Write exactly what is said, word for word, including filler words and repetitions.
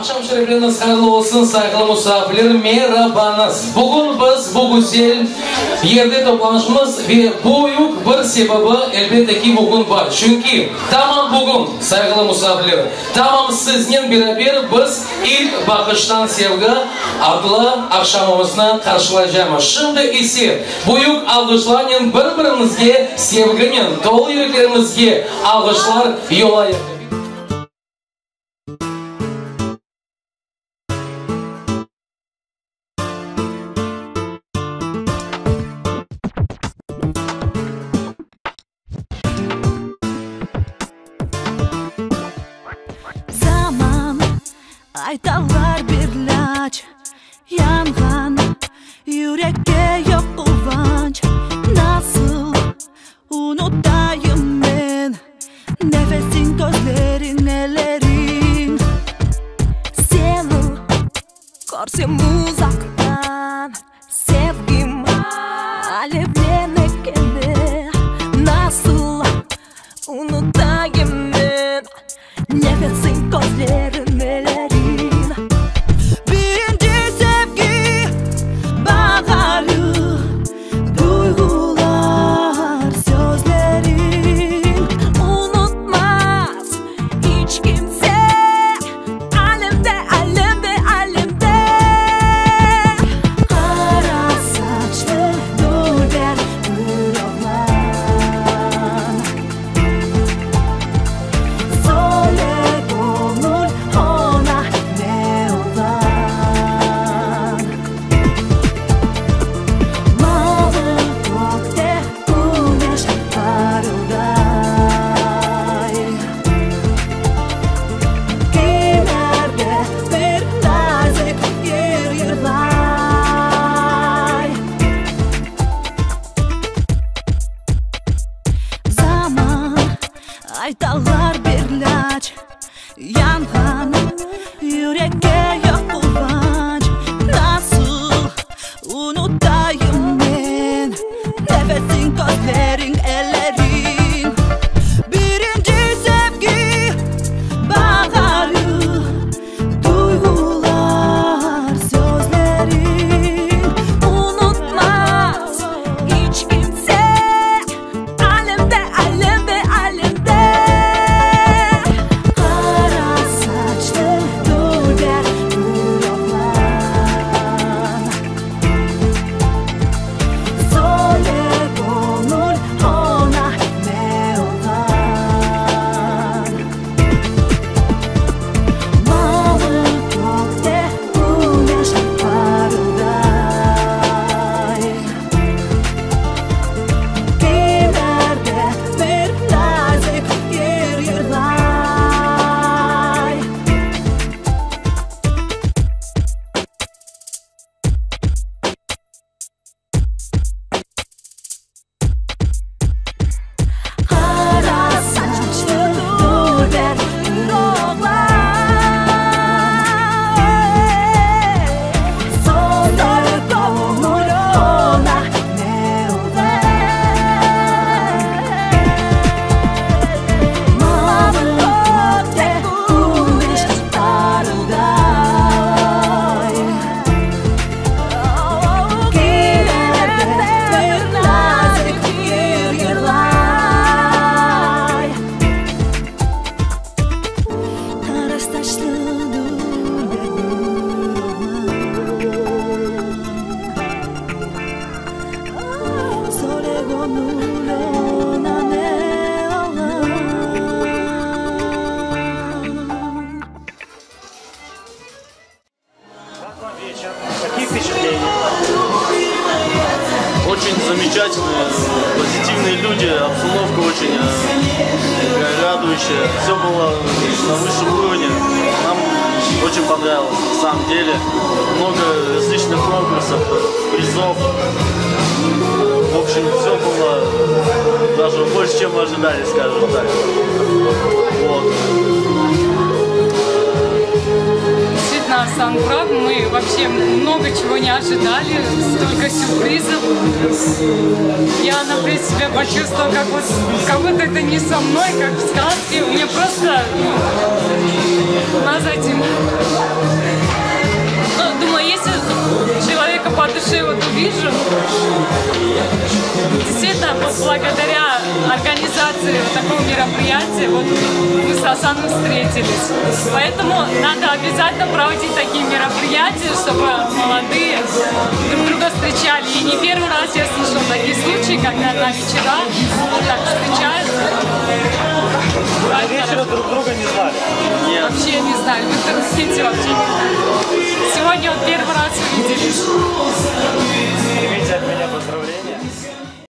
Akşam şerefleriniz hayırlı olsun saygılı misafirler. Merhabanız. Bugün biz bu güzel yerde toplanışımız ve büyük bir sebebi elbette ki bugün var. Çünkü tamam bugün saygılı misafirler, tamam sizden beraber biz ilk bakıştan sevgi adlı akşamımızı karşılayacağız. Şimdi ise büyük alkışlarla birbirimizge sevginin, dolu yüreklerimizge alkışlar yollayın. Aytalar bir ilaç, yangan yürekte yok kıvanç. Nasıl unutayım ben nefesin, gözlerin, ellerin. Seni görsem uzaktan, sevgim alevlenirken de nasıl unutayım ben nefesin, gözlerin, ellerin. Aytalar bir ilaç, yangan yürekte yok kıvanç. Nasıl unutayım ben nefesin, gözlerin, ellerin. Birinci sevgi baharı, duygular, sözlerin. Unutmaz hiç kimse alemde, alemde, alemde. Какие впечатления? Очень замечательные, позитивные люди, обстановка очень э, радующая. Все было на высшем уровне. Нам очень понравилось, на самом деле. Много различных конкурсов, призов. В общем, все было даже больше, чем мы ожидали, скажем так. Вот. Сан-Прав, мы вообще много чего не ожидали, столько сюрпризов. Я, например, себя почувствовала, как, вот, как будто это не со мной, как в сказке. Мне просто, ну, нас этим впервые вот увижу. Действительно, вот благодаря организации вот такого мероприятия вот мы с Асаном встретились. Поэтому надо обязательно проводить такие мероприятия, чтобы молодые друг друга встречали. И не первый раз я слышала такие случаи, когда на вечерах вот так встречаются. До вечера друг друга не знали? Нет. Вообще не знаю, в интернете вообще не знаю. Сегодня вот первый раз увиделись.